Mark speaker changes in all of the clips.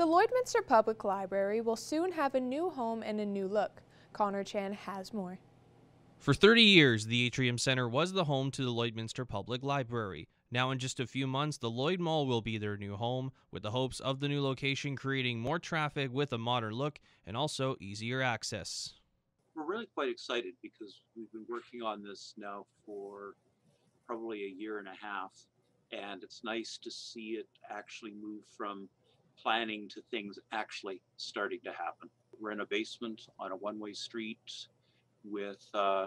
Speaker 1: The Lloydminster Public Library will soon have a new home and a new look. Connor Chan has more.
Speaker 2: For 30 years, the Atrium Center was the home to the Lloydminster Public Library. Now in just a few months, the Lloyd Mall will be their new home, with the hopes of the new location creating more traffic with a modern look and also easier access.
Speaker 3: We're really quite excited because we've been working on this now for probably a year and a half, and it's nice to see it actually move from planning to things actually starting to happen. We're in a basement on a one-way street with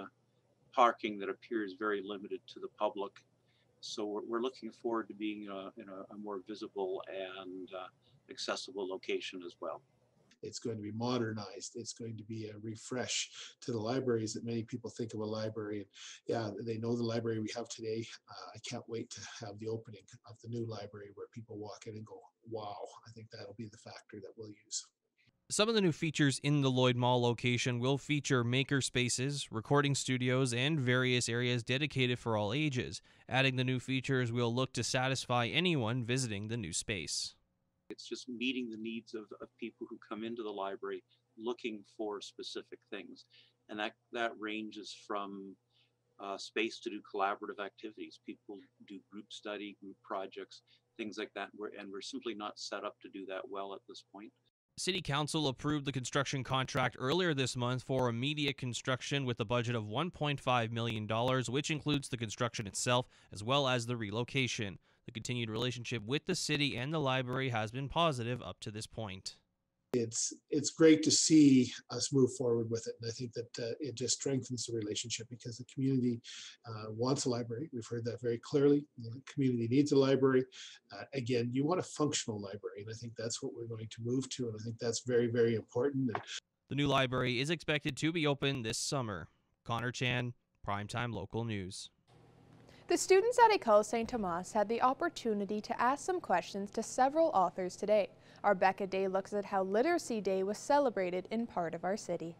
Speaker 3: parking that appears very limited to the public. So we're looking forward to being in a more visible and accessible location as well.
Speaker 4: It's going to be modernized. It's going to be a refresh to the libraries that many people think of a library. And yeah, they know the library we have today. I can't wait to have the opening of the new library where people walk in and go, wow. I think that'll be the factor that we'll use.
Speaker 2: Some of the new features in the Lloyd Mall location will feature maker spaces, recording studios, and various areas dedicated for all ages. Adding the new features will look to satisfy anyone visiting the new space.
Speaker 3: It's just meeting the needs of people who come into the library looking for specific things. And that ranges from space to do collaborative activities. People do group study, group projects, things like that. And we're simply not set up to do that well at this point.
Speaker 2: City Council approved the construction contract earlier this month for immediate construction with a budget of $1.5 million, which includes the construction itself as well as the relocation. The continued relationship with the city and the library has been positive up to this point.
Speaker 4: It's great to see us move forward with it, and I think that it just strengthens the relationship because the community wants a library. We've heard that very clearly. The community needs a library. Again, you want a functional library, and I think that's what we're going to move to, and I think that's very, very important.
Speaker 2: The new library is expected to be open this summer. Connor Chan, Primetime Local News.
Speaker 1: The students at École Saint-Thomas had the opportunity to ask some questions to several authors today. Our Becca Day looks at how Literacy Day was celebrated in part of our city.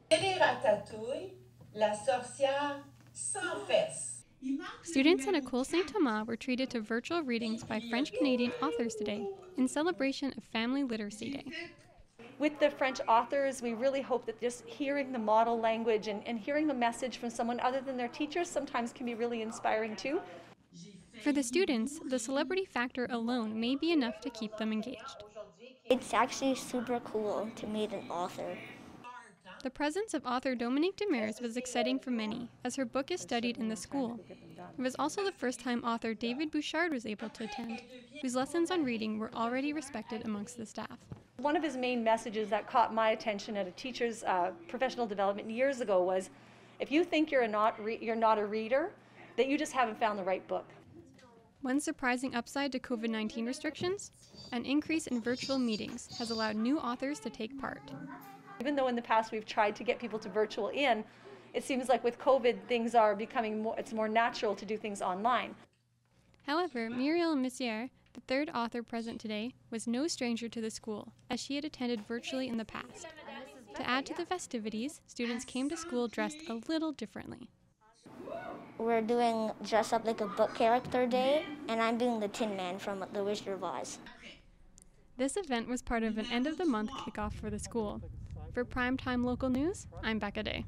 Speaker 5: Students at École Saint-Thomas were treated to virtual readings by French-Canadian authors today in celebration of Family Literacy Day.
Speaker 6: With the French authors, we really hope that just hearing the model language and hearing the message from someone other than their teachers sometimes can be really inspiring too.
Speaker 5: For the students, the celebrity factor alone may be enough to keep them engaged.
Speaker 7: It's actually super cool to meet an author.
Speaker 5: The presence of author Dominique Demers was exciting for many, as her book is studied in the school. It was also the first time author David Bouchard was able to attend, whose lessons on reading were already respected amongst the staff.
Speaker 6: One of his main messages that caught my attention at a teacher's professional development years ago was, if you think you're not a reader, that you just haven't found the right book.
Speaker 5: One surprising upside to COVID-19 restrictions, an increase in virtual meetings has allowed new authors to take part.
Speaker 6: Even though in the past we've tried to get people to virtual in, it seems like with COVID things are becoming it's more natural to do things online.
Speaker 5: However, Muriel Messier, the third author present today, was no stranger to the school, as she had attended virtually in the past. To add to the festivities, students came to school dressed a little differently.
Speaker 7: We're doing dress up like a book character day, and I'm being the Tin Man from The Wizard of Oz.
Speaker 5: This event was part of an end-of-the-month kickoff for the school. For Primetime Local News, I'm Becca Day.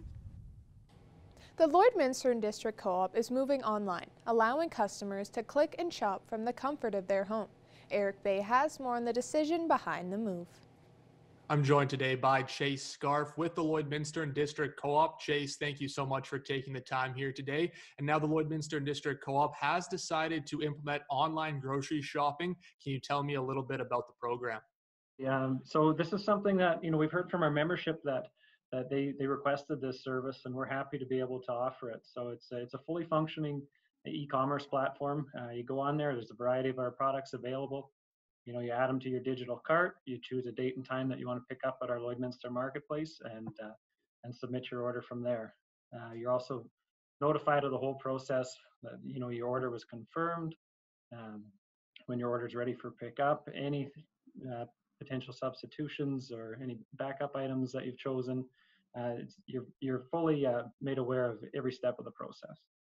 Speaker 1: The Lloydminster District Co-op is moving online, allowing customers to click and shop from the comfort of their home. Eric Bay has more on the decision behind the move.
Speaker 8: I'm joined today by Chase Scarf with the Lloydminster District Co-op. Chase, thank you so much for taking the time here today. And now the Lloydminster District Co-op has decided to implement online grocery shopping. Can you tell me a little bit about the program?
Speaker 9: Yeah, so this is something that, we've heard from our membership that they requested this service, and we're happy to be able to offer it. So it's a fully functioning e-commerce platform. You go on there, there's a variety of our products available. You add them to your digital cart, you choose a date and time that you want to pick up at our Lloydminster Marketplace, and submit your order from there. You're also notified of the whole process that your order was confirmed. When your order is ready for pickup, any potential substitutions or any backup items that you've chosen, you're fully made aware of every step of the process.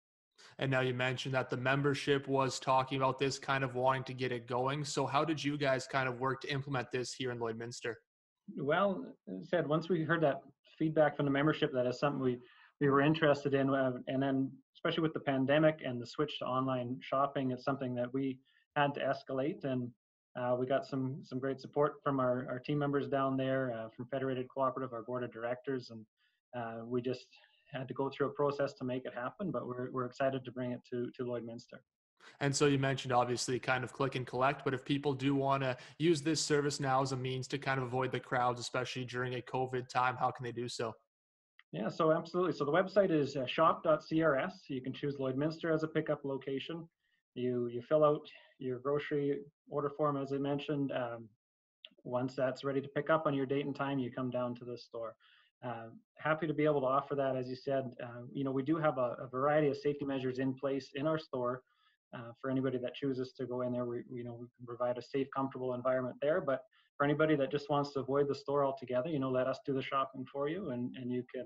Speaker 8: And now you mentioned that the membership was talking about this, kind of wanting to get it going. So how did you guys kind of work to implement this here in Lloydminster?
Speaker 9: Well, as I said, once we heard that feedback from the membership, that is something we were interested in, and then especially with the pandemic and the switch to online shopping, it's something that we had to escalate, and we got some great support from our team members down there, from Federated Cooperative, our board of directors, and we just had to go through a process to make it happen. But we're excited to bring it to Lloydminster.
Speaker 8: And so you mentioned obviously kind of click and collect, but if people do want to use this service now as a means to kind of avoid the crowds, especially during a COVID time, how can they do so?
Speaker 9: Yeah, so absolutely. So the website is shop.crs. You can choose Lloydminster as a pickup location. You fill out your grocery order form, as I mentioned. Once that's ready to pick up on your date and time, you come down to the store. Happy to be able to offer that. As you said, we do have a variety of safety measures in place in our store. For anybody that chooses to go in there, we can provide a safe, comfortable environment there. But for anybody that just wants to avoid the store altogether, let us do the shopping for you, and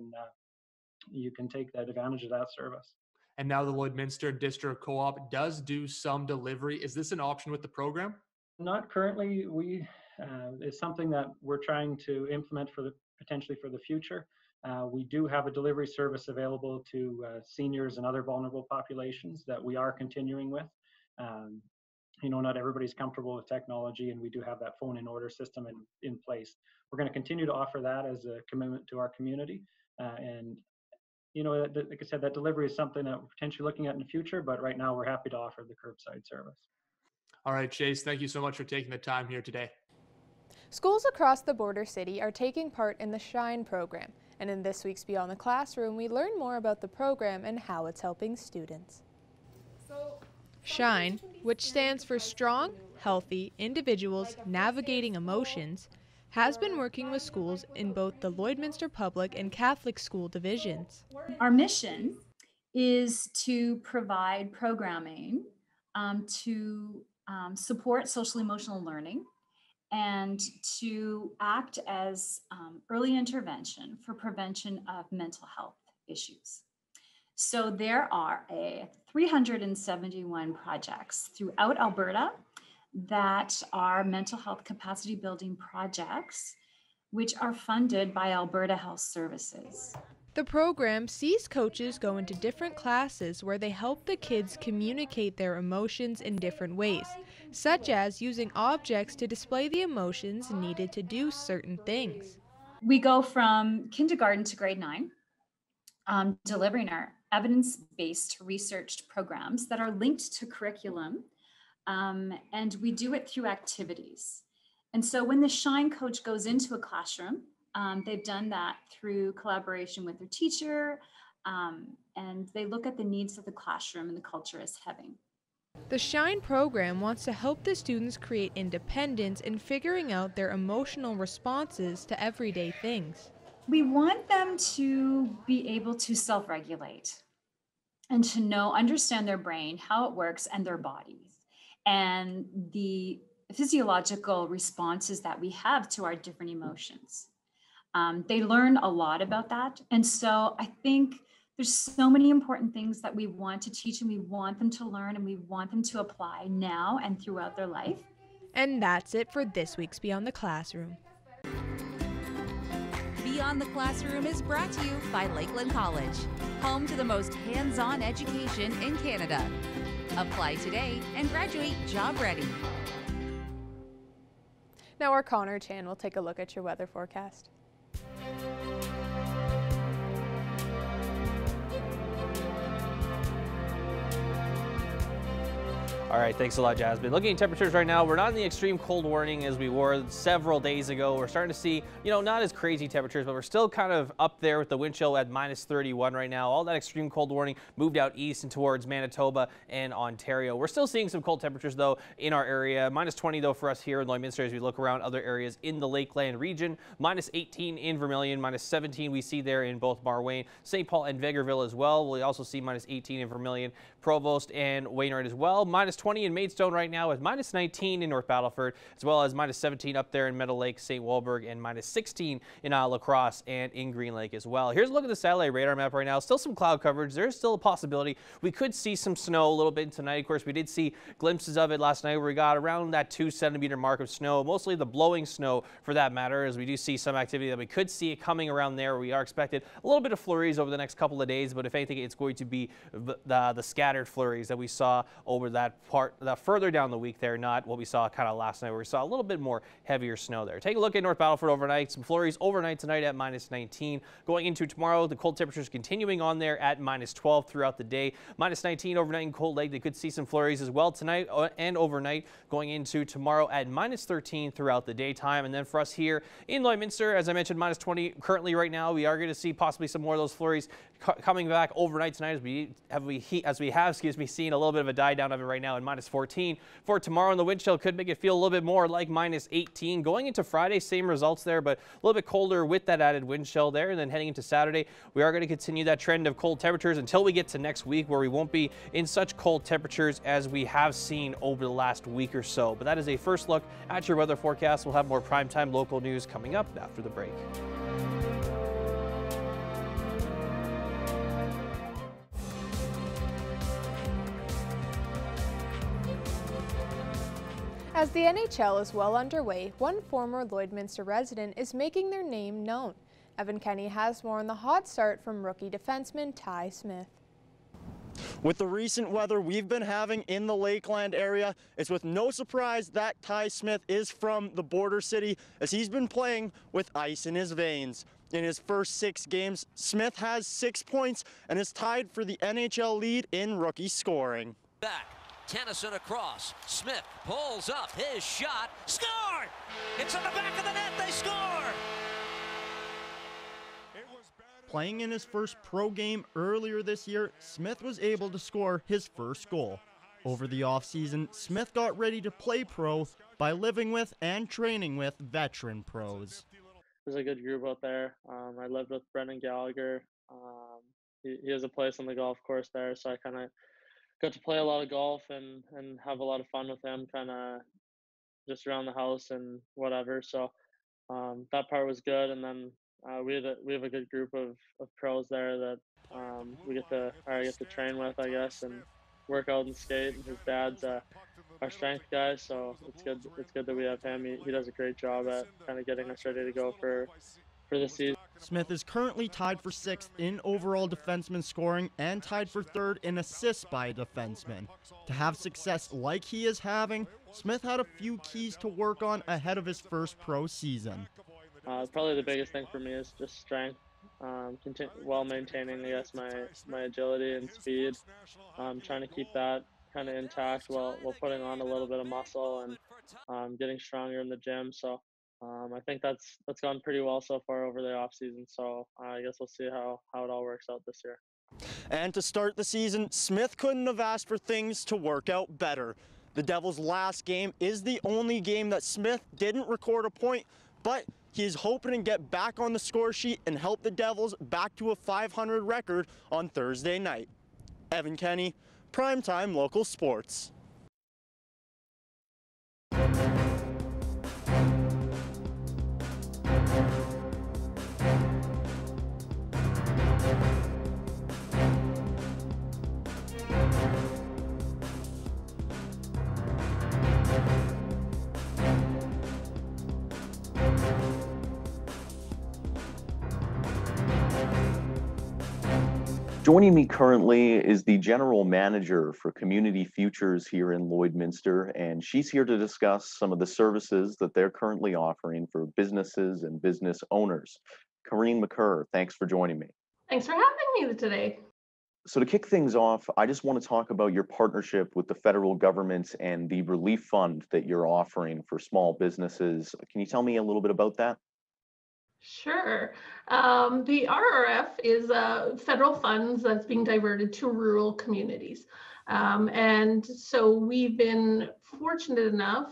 Speaker 9: you can take that advantage of that service.
Speaker 8: And now the Lloydminster District Co-op does do some delivery. Is this an option with the program?
Speaker 9: Not currently. It's something that we're trying to implement potentially for the future. We do have a delivery service available to seniors and other vulnerable populations that we are continuing with. Not everybody's comfortable with technology, and we do have that phone in order system in place. We're going to continue to offer that as a commitment to our community. Like I said, that delivery is something that we're potentially looking at in the future, but right now we're happy to offer the curbside service.
Speaker 8: All right, Chase, thank you so much for taking the time here today.
Speaker 1: Schools across the border city are taking part in the SHINE program, and in this week's Beyond the Classroom, we learn more about the program and how it's helping students. SHINE, which stands for Strong, Healthy Individuals Navigating Emotions, has been working with schools in both the Lloydminster Public and Catholic school divisions.
Speaker 10: Our mission is to provide programming to support social emotional learning and to act as early intervention for prevention of mental health issues. So there are 371 projects throughout Alberta that are mental health capacity building projects, which are funded by Alberta Health Services.
Speaker 1: The program sees coaches go into different classes where they help the kids communicate their emotions in different ways, such as using objects to display the emotions needed to do certain things.
Speaker 10: We go from kindergarten to grade 9, delivering our evidence-based researched programs that are linked to curriculum, and we do it through activities. And so when the SHINE coach goes into a classroom, they've done that through collaboration with their teacher, and they look at the needs of the classroom and the culture is having.
Speaker 1: The SHINE program wants to help the students create independence in figuring out their emotional responses to everyday things.
Speaker 10: We want them to be able to self-regulate and to understand their brain, how it works, and their bodies, and the physiological responses that we have to our different emotions. They learn a lot about that. And so I think there's so many important things that we want to teach and we want them to learn and we want them to apply now and throughout their life.
Speaker 1: And that's it for this week's Beyond the Classroom.
Speaker 11: Beyond the Classroom is brought to you by Lakeland College, home to the most hands-on education in Canada. Apply today and graduate job ready.
Speaker 1: Now our Connor Chan will take a look at your weather forecast.
Speaker 2: All right, thanks a lot, Jasmine. Looking at temperatures right now, we're not in the extreme cold warning as we were several days ago. We're starting to see, not as crazy temperatures, but we're still kind of up there with the wind chill at -31 right now. All that extreme cold warning moved out east and towards Manitoba and Ontario. We're still seeing some cold temperatures, though, in our area. -20, though, for us here in Lloydminster as we look around other areas in the Lakeland region. -18 in Vermilion, -17 we see there in both Barwayne, St. Paul, and Vegreville as well. We'll also see -18 in Vermilion, Provost, and Wainwright as well.
Speaker 12: -20 in Maidstone right now, with -19 in North Battleford, as well as -17 up there in Meadow Lake, St. Walburg, and -16 in La Crosse and in Green Lake as well. Here's a look at the satellite radar map right now. Still some cloud coverage. There's still a possibility we could see some snow a little bit tonight. Of course, we did see glimpses of it last night where we got around that 2-centimeter mark of snow, mostly the blowing snow for that matter, as we do see some activity that we could see it coming around there. We are expected a little bit of flurries over the next couple of days, but if anything, it's going to be the scattered flurries that we saw over that part, further down the week there, not what we saw kind of last night where we saw a little bit more heavier snow there. Take a look at North Battleford overnight. Some flurries overnight tonight at -19. Going into tomorrow, the cold temperatures continuing on there at -12 throughout the day. -19 overnight in Cold Lake. They could see some flurries as well tonight and overnight, going into tomorrow at -13 throughout the daytime. And then for us here in Lloydminster, as I mentioned, -20 currently right now. We are going to see possibly some more of those flurries coming back overnight tonight as we have seen a little bit of a die down of it right now at -14 for tomorrow. And the wind chill could make it feel a little bit more like -18. Going into Friday, same results there, but a little bit colder with that added wind chill there. And then heading into Saturday, we are going to continue that trend of cold temperatures until we get to next week, where we won't be in such cold temperatures as we have seen over the last week or so. But that is a first look at your weather forecast. We'll have more primetime local news coming up after the break.
Speaker 1: As the NHL is well underway, one former Lloydminster resident is making their name known. Evan Kenny has more on the hot start from rookie defenseman Ty Smith.
Speaker 13: With the recent weather we've been having in the Lakeland area, it's with no surprise that Ty Smith is from the border city, as he's been playing with ice in his veins. In his first 6 games, Smith has 6 points and is tied for the NHL lead in rookie scoring.
Speaker 14: Back, Tennyson across, Smith pulls up, his shot, scored! It's in the back of the net, they score!
Speaker 13: Playing in his first pro game earlier this year, Smith was able to score his first goal. Over the offseason, Smith got ready to play pro by living with and training with veteran pros.
Speaker 15: There's a good group out there. I lived with Brendan Gallagher. He has a place on the golf course there, so I kind of got to play a lot of golf and have a lot of fun with him, kind of just around the house and whatever. So that part was good. And then we have a good group of pros there that I get to train with, I guess, and work out and skate. And his dad's our strength guy, so it's good that we have him. He does a great job at kind of getting us ready to go for the season.
Speaker 13: Smith is currently tied for 6th in overall defenseman scoring and tied for 3rd in assists by a defenseman. To have success like he is having, Smith had a few keys to work on ahead of his first pro season.
Speaker 15: Probably the biggest thing for me is just strength, while maintaining, I guess, my agility and speed. Trying to keep that kind of intact while putting on a little bit of muscle and getting stronger in the gym. So I think that's gone pretty well so far over the off season. So I guess we'll see how it all works out this year.
Speaker 13: And to start the season, Smith couldn't have asked for things to work out better. The Devils' last game is the only game that Smith didn't record a point, but he is hoping to get back on the score sheet and help the Devils back to a .500 record on Thursday night. Evan Kenny, Primetime Local Sports.
Speaker 16: Joining me currently is the General Manager for Community Futures here in Lloydminster, and she's here to discuss some of the services that they're currently offering for businesses and business owners. Corrine McCurr, thanks for joining me.
Speaker 17: Thanks for having me today.
Speaker 16: So to kick things off, I just want to talk about your partnership with the federal government and the relief fund that you're offering for small businesses. Can you tell me a little bit about that?
Speaker 17: Sure. The RRF is federal funds that's being diverted to rural communities. And so we've been fortunate enough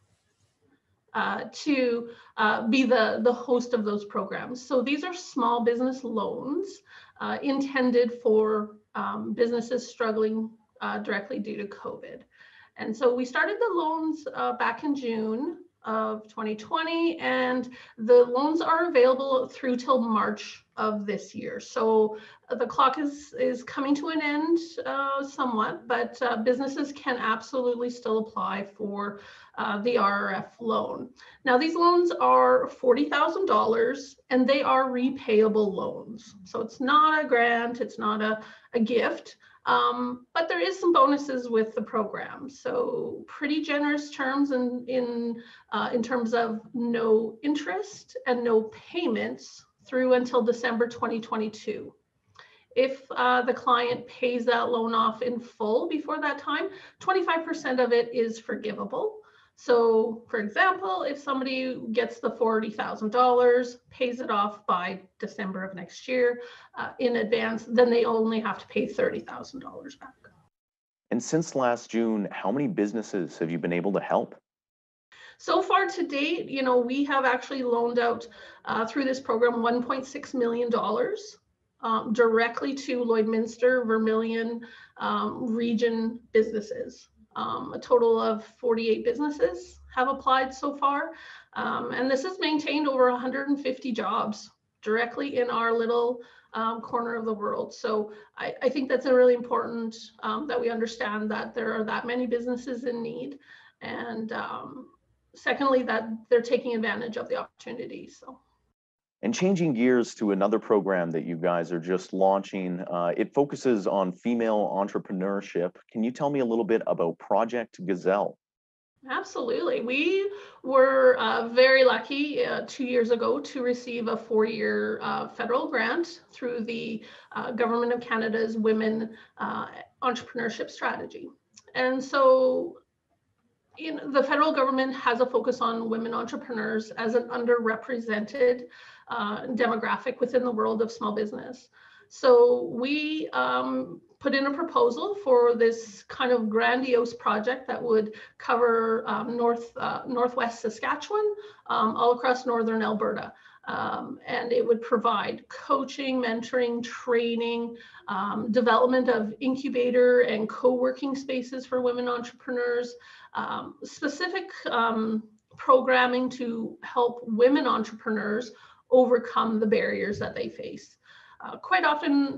Speaker 17: to be the host of those programs. So these are small business loans intended for businesses struggling directly due to COVID. And so we started the loans back in June of 2020, and the loans are available through till March of this year. So the clock is coming to an end somewhat, but businesses can absolutely still apply for the RRF loan. Now, these loans are $40,000 and they are repayable loans. So it's not a grant, it's not a gift. But there is some bonuses with the program. So pretty generous terms in terms of no interest and no payments through until December 2022. If the client pays that loan off in full before that time, 25% of it is forgivable. So for example, if somebody gets the $40,000, pays it off by December of next year in advance, then they only have to pay $30,000 back.
Speaker 16: And since last June, how many businesses have you been able to help?
Speaker 17: So far to date, we have actually loaned out through this program $1.6 million directly to Lloydminster, Vermilion region businesses. A total of 48 businesses have applied so far. And this has maintained over 150 jobs directly in our little corner of the world. So I think that's really important that we understand that there are that many businesses in need. And secondly, that they're taking advantage of the opportunity. So.
Speaker 16: And changing gears to another program that you guys are just launching, it focuses on female entrepreneurship. Can you tell me a little bit about Project Gazelle?
Speaker 17: Absolutely. We were very lucky 2 years ago to receive a 4-year federal grant through the Government of Canada's Women Entrepreneurship Strategy. And so the federal government has a focus on women entrepreneurs as an underrepresented demographic within the world of small business. So we put in a proposal for this kind of grandiose project that would cover northwest Saskatchewan, all across northern Alberta. And it would provide coaching, mentoring, training, development of incubator and co-working spaces for women entrepreneurs, specific programming to help women entrepreneurs overcome the barriers that they face. Quite often,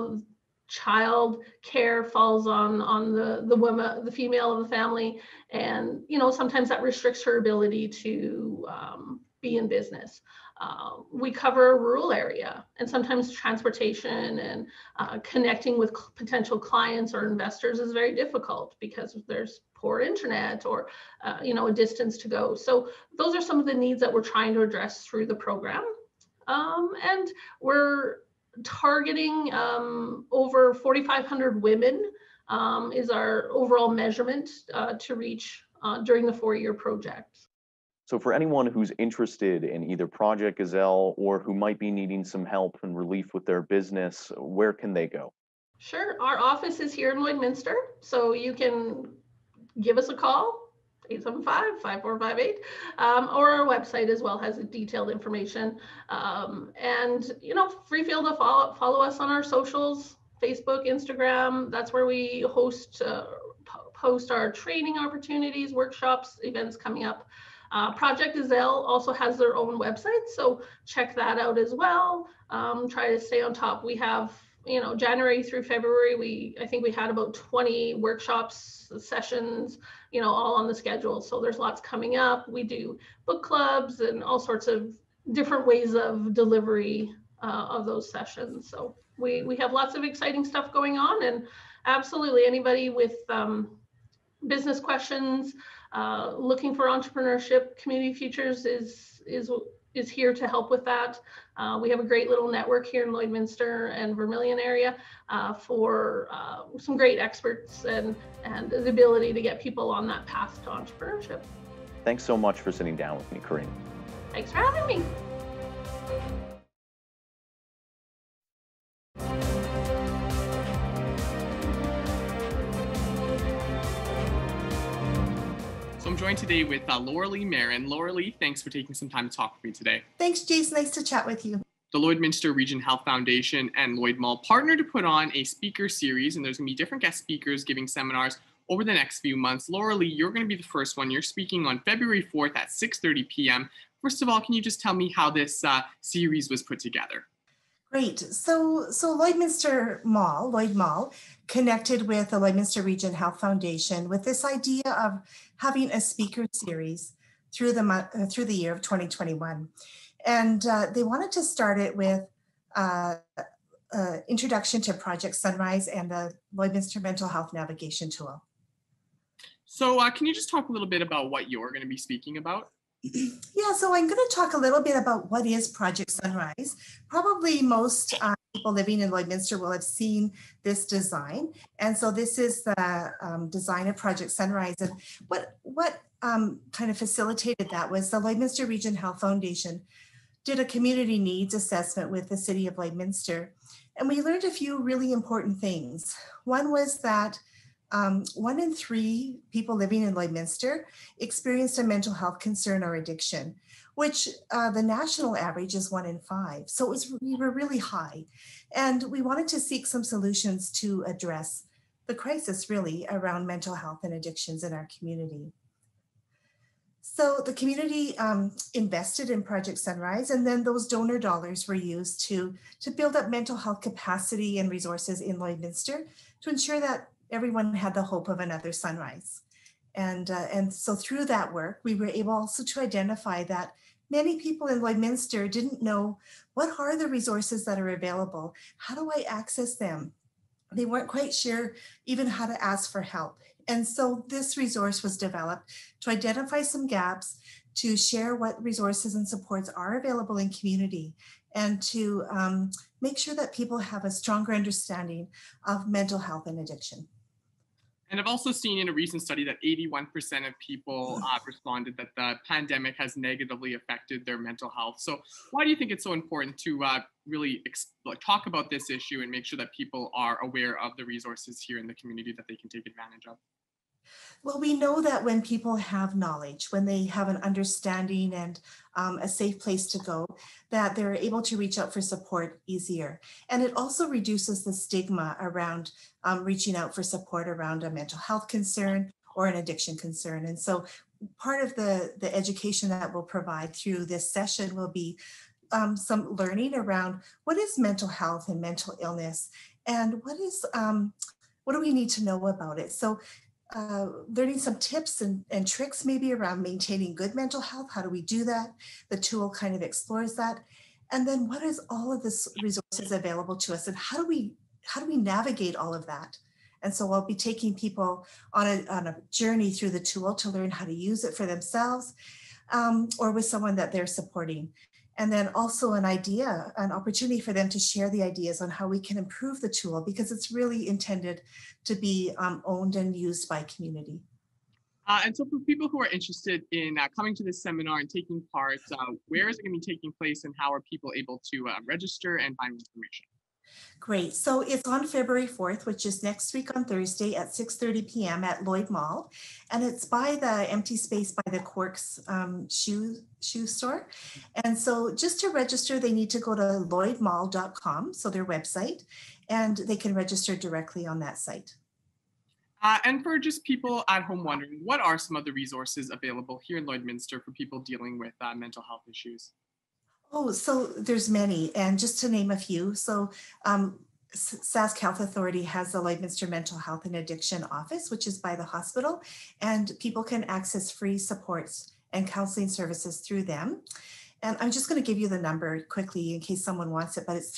Speaker 17: child care falls on the woman, the female of the family, and sometimes that restricts her ability to be in business. We cover a rural area, and sometimes transportation and connecting with potential clients or investors is very difficult because there's poor internet or a distance to go. So those are some of the needs that we're trying to address through the program. And we're targeting over 4,500 women is our overall measurement to reach during the 4-year project.
Speaker 16: So for anyone who's interested in either Project Gazelle or who might be needing some help and relief with their business, where can they go?
Speaker 17: Sure. Our office is here in Lloydminster, so you can give us a call, 875-5458, or our website as well has detailed information. And free feel to follow us on our socials, Facebook, Instagram. That's where we post our training opportunities, workshops, events coming up. Project Gazelle also has their own website, so check that out as well. Try to stay on top. We have, January through February, I think we had about 20 workshops, sessions, all on the schedule. So there's lots coming up. We do book clubs and all sorts of different ways of delivery of those sessions. So we have lots of exciting stuff going on, and absolutely anybody with business questions, looking for entrepreneurship, Community Futures is here to help with that. We have a great little network here in Lloydminster and Vermilion area for some great experts and the ability to get people on that path to entrepreneurship.
Speaker 16: Thanks so much for sitting down with me, Corinne.
Speaker 17: Thanks for having me.
Speaker 18: So I'm joined today with Laura-Lee Marin. Laura-Lee, thanks for taking some time to talk with me today.
Speaker 19: Thanks, Jace. Nice to chat with you.
Speaker 18: The Lloydminster Region Health Foundation and Lloyd Mall partnered to put on a speaker series, and there's going to be different guest speakers giving seminars over the next few months. Laura Lee, you're going to be the first one. You're speaking on February 4th at 6:30 p.m. First of all, can you just tell me how this series was put together?
Speaker 19: Great. So Lloydminster Mall, Lloyd Mall, connected with the Lloydminster Region Health Foundation with this idea of having a speaker series through the year of 2021. And they wanted to start it with introduction to Project Sunrise and the Lloydminster Mental Health Navigation Tool.
Speaker 18: So can you just talk a little bit about what you're going to be speaking about?
Speaker 19: Yeah, so I'm going to talk a little bit about what is Project Sunrise. Probably most people living in Lloydminster will have seen this design. And so this is the design of Project Sunrise. And what kind of facilitated that was the Lloydminster Region Health Foundation did a community needs assessment with the City of Lloydminster. And we learned a few really important things. One was that 1 in 3 people living in Lloydminster experienced a mental health concern or addiction, which the national average is 1 in 5. So we were really high. And we wanted to seek some solutions to address the crisis really around mental health and addictions in our community. So the community invested in Project Sunrise, and then those donor dollars were used to build up mental health capacity and resources in Lloydminster to ensure that everyone had the hope of another sunrise. And so through that work, we were able also to identify that many people in Lloydminster didn't know what are the resources that are available? How do I access them? They weren't quite sure even how to ask for help. And so this resource was developed to identify some gaps, to share what resources and supports are available in community, and to make sure that people have a stronger understanding of mental health and addiction.
Speaker 18: And I've also seen in a recent study that 81% of people responded that the pandemic has negatively affected their mental health. So why do you think it's so important to really talk about this issue and make sure that people are aware of the resources here in the community that they can take advantage of?
Speaker 19: Well, we know that when people have knowledge, when they have an understanding and a safe place to go, that they're able to reach out for support easier. And it also reduces the stigma around reaching out for support around a mental health concern or an addiction concern. And so part of the education that we'll provide through this session will be some learning around what is mental health and mental illness, and what do we need to know about it. So learning some tips and tricks maybe around maintaining good mental health. How do we do that? The tool kind of explores that. And then what is all of this resources available to us, and how do we navigate all of that? And so I'll be taking people on a journey through the tool to learn how to use it for themselves or with someone that they're supporting. And then also an opportunity for them to share the ideas on how we can improve the tool, because it's really intended to be owned and used by community.
Speaker 18: And so for people who are interested in coming to this seminar and taking part, where is it going to be taking place, and how are people able to register and find information?
Speaker 19: Great. So it's on February 4th, which is next week on Thursday at 6:30 p.m. at Lloyd Mall. And it's by the empty space by the Quarks shoe store. And so just to register, they need to go to lloydmall.com, so their website, and they can register directly on that site.
Speaker 18: And for just people at home wondering, what are some of the resources available here in Lloydminster for people dealing with mental health issues?
Speaker 19: Oh, so there's many, and just to name a few. So Sask Health Authority has the Lloydminster Mental Health and Addiction Office, which is by the hospital, and people can access free supports and counseling services through them. And I'm just going to give you the number quickly in case someone wants it, but it's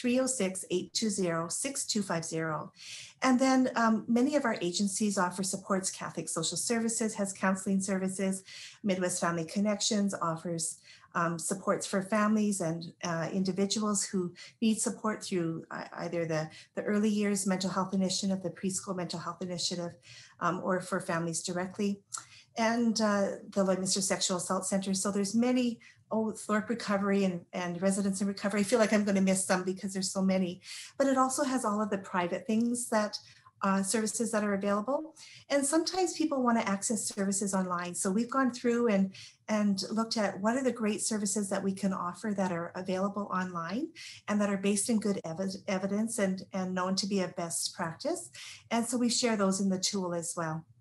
Speaker 19: 306-820-6250. And then many of our agencies offer supports. Catholic Social Services has counseling services. Midwest Family Connections offers supports for families and individuals who need support through either the early years mental health initiative, the preschool mental health initiative, or for families directly, and the Lloydminster Sexual Assault Center. So there's many, Thorpe Recovery and Residents in Recovery. I feel like I'm going to miss some because there's so many, but it also has all of the private things that services that are available. And sometimes people want to access services online. So we've gone through and looked at what are the great services that we can offer that are available online and that are based in good evidence and known to be a best practice. And so we share those in the tool as well.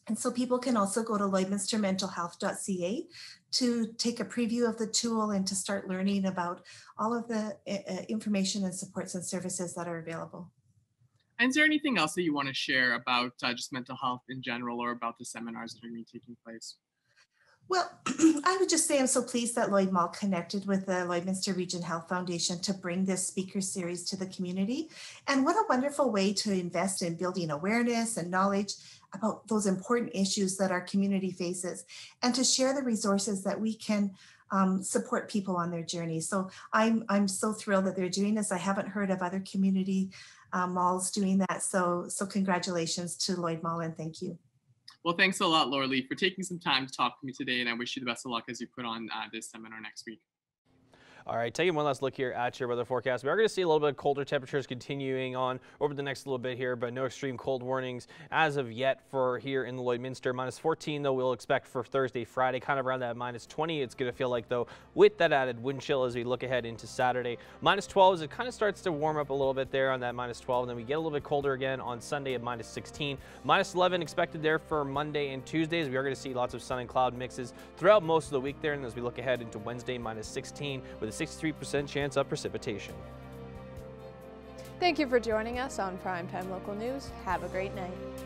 Speaker 19: And so people can also go to lloydminstermentalhealth.ca to take a preview of the tool and to start learning about all of the information and supports and services that are available.
Speaker 18: And is there anything else that you want to share about just mental health in general, or about the seminars that are going to be taking place?
Speaker 19: Well, I would just say I'm so pleased that Lloyd Mall connected with the Lloydminster Region Health Foundation to bring this speaker series to the community. And what a wonderful way to invest in building awareness and knowledge about those important issues that our community faces, and to share the resources that we can support people on their journey. So I'm so thrilled that they're doing this. I haven't heard of other community malls doing that. So congratulations to Lloyd Mall, and thank you.
Speaker 18: Well, thanks a lot, Laura Lee, for taking some time to talk to me today, and I wish you the best of luck as you put on this seminar next week.
Speaker 12: All right, taking one last look here at your weather forecast. We are going to see a little bit of colder temperatures continuing on over the next little bit here, but no extreme cold warnings as of yet for here in the Lloydminster. -14 though we'll expect for Thursday, Friday, kind of around that -20. It's going to feel like though with that added wind chill as we look ahead into Saturday. -12 as it kind of starts to warm up a little bit there on that -12, and then we get a little bit colder again on Sunday at -16. -11 expected there for Monday and Tuesdays. We are going to see lots of sun and cloud mixes throughout most of the week there, and as we look ahead into Wednesday, -16 with a 63% chance of precipitation.
Speaker 1: Thank you for joining us on Primetime Local News. Have a great night.